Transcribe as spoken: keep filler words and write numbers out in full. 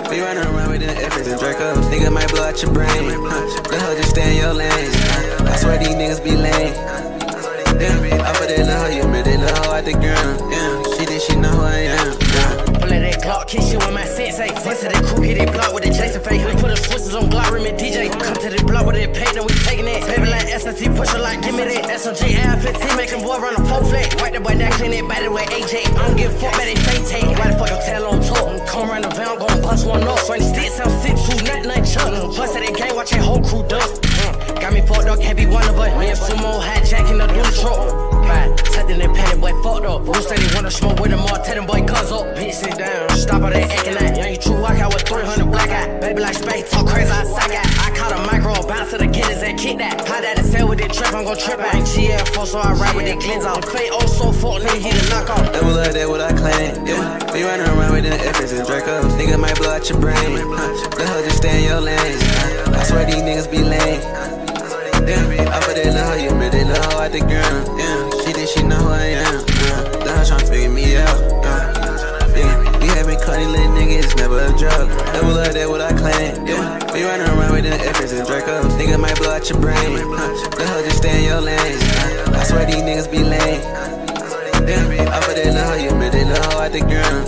We running around with the efforts and Draco. Nigga might blow out your brain. The hoe just stay in your lane. I swear these niggas be lame. Yeah, I put that little hoe, you met that little hoe out the ground. Yeah, she think she know who I am. Yeah. Pull at that Glock, kick shit with my sensei. Once to that crew, hit that block with the Jason face. We put the switches on Glock, rim and D J. Come to the block with that pay, then we taking that. Baby like S S T, push her like, give me that. S O J R fifteen, make him boy run a four flat. Wipe the boy down, clean that body with A J. I don't give a fuck about that fake tape. Why the fuck your tail on top? Come around the van, gon' bust one up. Swing sticks, I'm six, two, nothing, nothing chuck. Bust at that game, watch that whole crew duck. Got me fucked up, can't be one of us. Me and Sumo hijacking the do the truck. Bye, tucked in that panty, boy, fucked up. Who say they wanna smoke with them all? Tell them boy, cuz up. Bitch, sit down, stop all that acting like. Young, you true walk out with three hundred black eye. Baby like space, talk crazy, I sack out. I caught a micro, bounce to the Guinness and kick that. How that is sell with that trap, I'm gon' trip out. G L four, so I ride with that glens off. Fate oh so fuck, nigga, he the knock off. Never love that what I claim. Yeah, we running around with the efforts and Draco. Nigga might blow out your brain. The hoe just stay in your lane. I swear these niggas be lame. Yeah, I put that little hoe, you met that little hoe out the ground. Yeah, she think she know who I am. Yeah, the hoe tryna figure me out. Yeah, yeah, we having cutty little niggas, never a drug. Never love that what I claim. Yeah, we running around with the efforts and Draco. Nigga might blow out your brain. The hoe just stay in your lane. I swear these niggas be lame. Yeah, I put that little hoe, you met that little hoe out the ground.